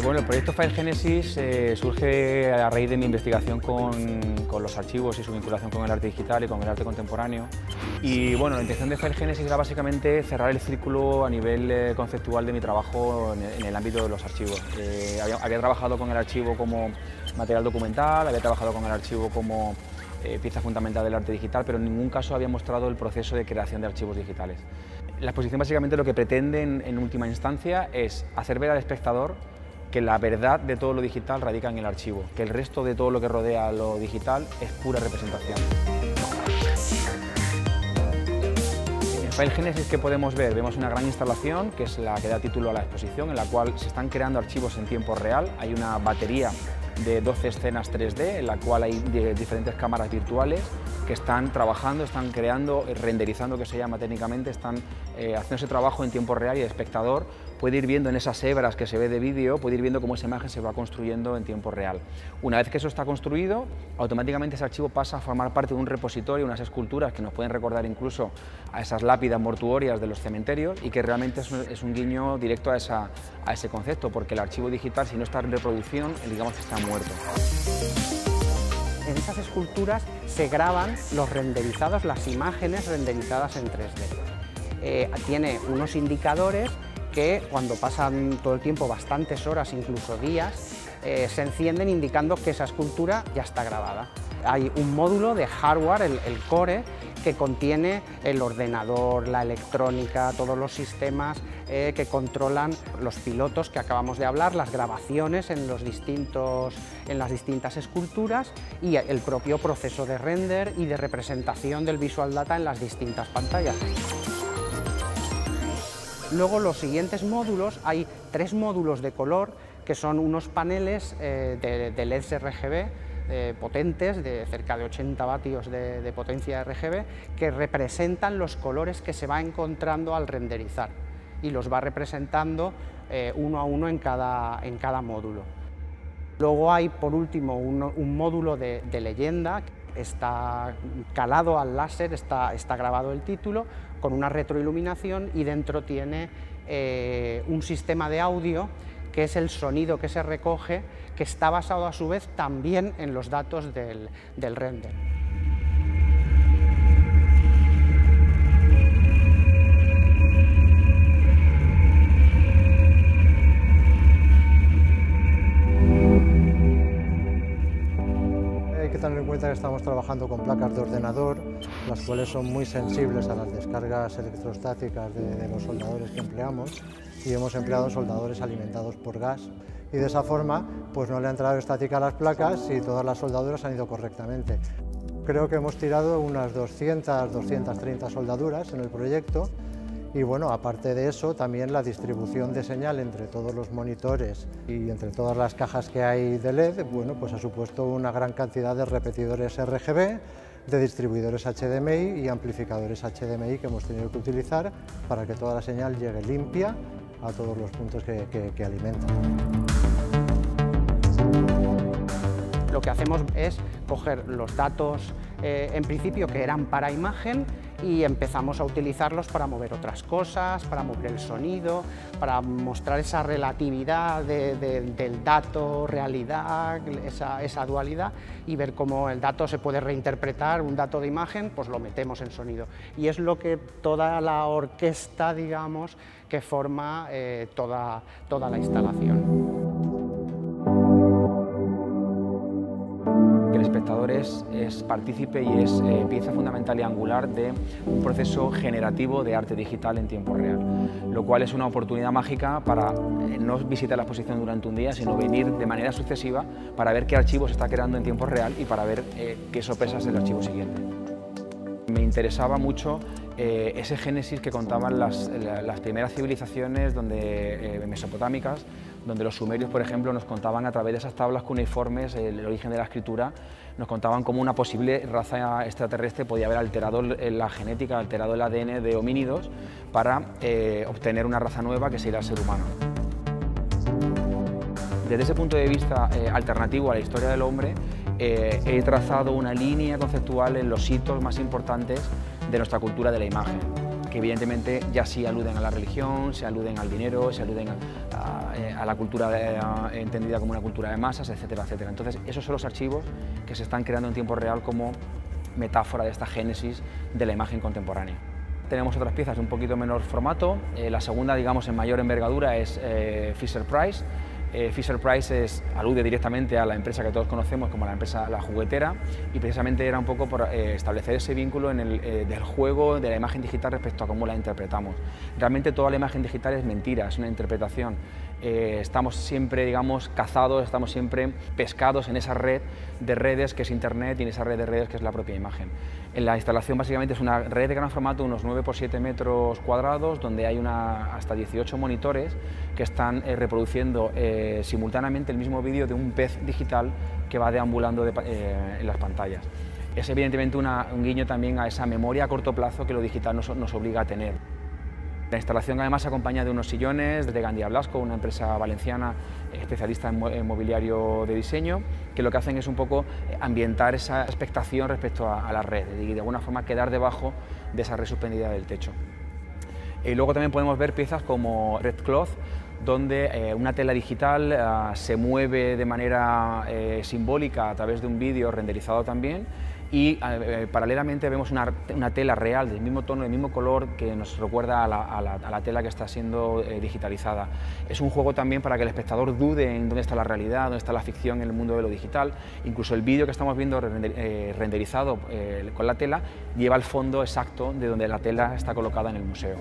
Bueno, el proyecto FileGenesis surge a raíz de mi investigación con los archivos y su vinculación con el arte digital y con el arte contemporáneo. Y bueno, la intención de FileGenesis era básicamente cerrar el círculo a nivel conceptual de mi trabajo en el ámbito de los archivos. Había trabajado con el archivo como material documental, había trabajado con el archivo como pieza fundamental del arte digital, pero en ningún caso había mostrado el proceso de creación de archivos digitales. La exposición básicamente lo que pretende en última instancia es hacer ver al espectador que la verdad de todo lo digital radica en el archivo, que el resto de todo lo que rodea lo digital es pura representación. En FileGenesis, ¿qué podemos ver? Vemos una gran instalación, que es la que da título a la exposición, en la cual se están creando archivos en tiempo real. Hay una batería de 12 escenas 3D, en la cual hay diferentes cámaras virtuales que están trabajando, están creando, renderizando, que se llama técnicamente, están haciendo ese trabajo en tiempo real y el espectador puede ir viendo en esas hebras que se ve de vídeo, puede ir viendo cómo esa imagen se va construyendo en tiempo real. Una vez que eso está construido, automáticamente ese archivo pasa a formar parte de un repositorio, unas esculturas que nos pueden recordar incluso a esas lápidas mortuorias de los cementerios y que realmente es un guiño directo a ese concepto, porque el archivo digital, si no está en reproducción, digamos que está muerto. En esas esculturas se graban los renderizados, las imágenes renderizadas en 3D. Tiene unos indicadores que cuando pasan todo el tiempo bastantes horas, incluso días, se encienden indicando que esa escultura ya está grabada. Hay un módulo de hardware, el core, que contiene el ordenador, la electrónica, todos los sistemas que controlan los pilotos que acabamos de hablar, las grabaciones en las distintas esculturas y el propio proceso de render y de representación del Visual Data en las distintas pantallas. Luego, los siguientes módulos, hay 3 módulos de color que son unos paneles de LEDs RGB potentes, de cerca de 80 vatios de potencia RGB, que representan los colores que se va encontrando al renderizar y los va representando uno a uno en cada módulo. Luego hay, por último, un módulo de leyenda. Está calado al láser, está grabado el título con una retroiluminación y dentro tiene un sistema de audio que es el sonido que se recoge, que está basado a su vez también en los datos del render. Hay que tener en cuenta que estamos trabajando con placas de ordenador, las cuales son muy sensibles a las descargas electrostáticas de los soldadores que empleamos, y hemos empleado soldadores alimentados por gas, y de esa forma pues no le ha entrado estática a las placas y todas las soldaduras han ido correctamente. Creo que hemos tirado unas 200-230 soldaduras en el proyecto. Y bueno, aparte de eso, también la distribución de señal entre todos los monitores y entre todas las cajas que hay de LED, bueno, pues ha supuesto una gran cantidad de repetidores RGB, de distribuidores HDMI y amplificadores HDMI que hemos tenido que utilizar para que toda la señal llegue limpia a todos los puntos que alimentan. Lo que hacemos es coger los datos, en principio, que eran para imagen, y empezamos a utilizarlos para mover otras cosas, para mover el sonido, para mostrar esa relatividad del dato, realidad, esa dualidad, y ver cómo el dato se puede reinterpretar, un dato de imagen, pues lo metemos en sonido. Y es lo que toda la orquesta, digamos, que forma toda la instalación. El espectador es partícipe y es pieza fundamental y angular de un proceso generativo de arte digital en tiempo real, lo cual es una oportunidad mágica para no visitar la exposición durante un día, sino venir de manera sucesiva para ver qué archivo se está creando en tiempo real y para ver qué sorpresas es el archivo siguiente. Me interesaba mucho ese génesis que contaban las primeras civilizaciones mesopotámicas, donde los sumerios, por ejemplo, nos contaban a través de esas tablas cuneiformes el origen de la escritura, nos contaban cómo una posible raza extraterrestre podía haber alterado la genética, alterado el ADN de homínidos para obtener una raza nueva que sería el ser humano. Desde ese punto de vista alternativo a la historia del hombre, he trazado una línea conceptual en los hitos más importantes de nuestra cultura de la imagen, que evidentemente ya sí aluden a la religión, se aluden al dinero, se aluden a la cultura entendida como una cultura de masas, etcétera, etcétera. Entonces, esos son los archivos que se están creando en tiempo real como metáfora de esta génesis de la imagen contemporánea. Tenemos otras piezas de un poquito menor formato. La segunda, digamos, en mayor envergadura es Fisher-Price. Fisher-Price alude directamente a la empresa que todos conocemos como la empresa La Juguetera, y precisamente era un poco por establecer ese vínculo del juego, de la imagen digital respecto a cómo la interpretamos. Realmente toda la imagen digital es mentira, es una interpretación. Estamos siempre, digamos, cazados, estamos siempre pescados en esa red de redes que es Internet y en esa red de redes que es la propia imagen. En la instalación básicamente es una red de gran formato, unos 9 por 7 metros cuadrados, donde hay hasta 18 monitores que están reproduciendo simultáneamente el mismo vídeo de un pez digital que va deambulando en las pantallas. Es evidentemente un guiño también a esa memoria a corto plazo que lo digital nos obliga a tener. La instalación además se acompaña de unos sillones de Gandia Blasco, una empresa valenciana especialista en mobiliario de diseño, que lo que hacen es un poco ambientar esa expectación respecto a la red y de alguna forma quedar debajo de esa red suspendida del techo. Y luego también podemos ver piezas como Red Cloth, donde una tela digital se mueve de manera simbólica a través de un vídeo renderizado también, y paralelamente vemos una tela real del mismo tono, del mismo color, que nos recuerda a la tela que está siendo digitalizada. Es un juego también para que el espectador dude en dónde está la realidad, dónde está la ficción en el mundo de lo digital. Incluso el vídeo que estamos viendo renderizado con la tela lleva el fondo exacto de donde la tela está colocada en el museo.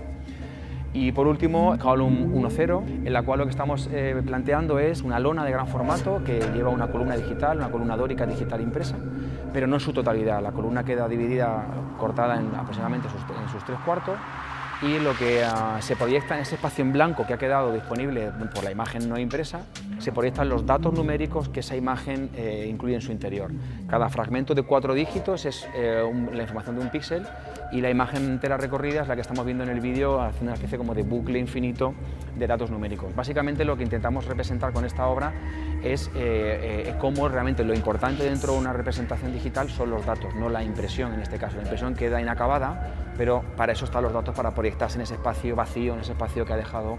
Y por último, Column 1.0, en la cual lo que estamos planteando es una lona de gran formato que lleva una columna digital, una columna dórica digital impresa, pero no en su totalidad. La columna queda dividida, cortada aproximadamente en sus 3/4, y lo que se proyecta en ese espacio en blanco que ha quedado disponible por la imagen no impresa, se proyectan los datos numéricos que esa imagen incluye en su interior. Cada fragmento de 4 dígitos es la información de un píxel, y la imagen entera recorrida es la que estamos viendo en el vídeo, haciendo una especie como de bucle infinito de datos numéricos. Básicamente lo que intentamos representar con esta obra es cómo realmente lo importante dentro de una representación digital son los datos, no la impresión en este caso. La impresión queda inacabada, pero para eso están los datos, para proyectarse en ese espacio vacío, en ese espacio que ha dejado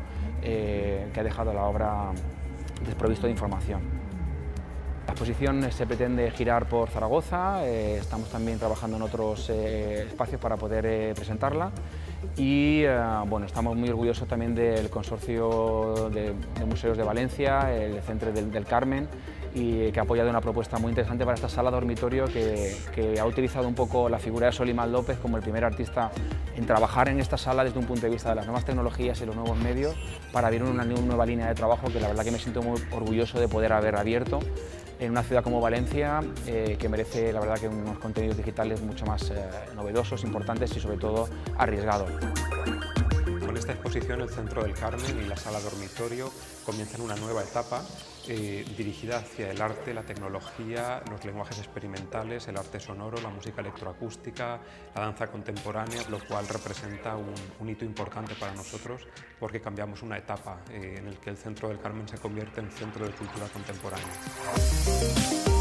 la obra desprovisto de información. La exposición se pretende girar por Zaragoza, estamos también trabajando en otros espacios para poder presentarla, y bueno, estamos muy orgullosos también del Consorcio de Museos de Valencia, el Centre del Carmen, y que ha apoyado una propuesta muy interesante para esta sala dormitorio que ha utilizado un poco la figura de Solimán López como el primer artista en trabajar en esta sala desde un punto de vista de las nuevas tecnologías y los nuevos medios, para abrir una nueva línea de trabajo que la verdad que me siento muy orgulloso de poder haber abierto en una ciudad como Valencia, que merece la verdad que unos contenidos digitales mucho más novedosos, importantes y sobre todo arriesgados. Con esta exposición, el Centro del Carmen y la Sala Dormitorio comienzan una nueva etapa dirigida hacia el arte, la tecnología, los lenguajes experimentales, el arte sonoro, la música electroacústica, la danza contemporánea, lo cual representa un hito importante para nosotros, porque cambiamos una etapa en la que el Centro del Carmen se convierte en centro de cultura contemporánea.